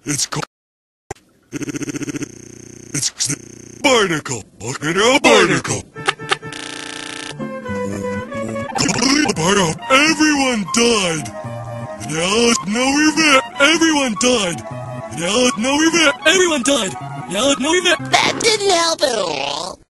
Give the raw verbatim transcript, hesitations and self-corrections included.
It's called... It's the barnacle. Look at a barnacle. Everyone died. Now, no event. Everyone died. Now, no event. Everyone died. Now, no event. That didn't help at all.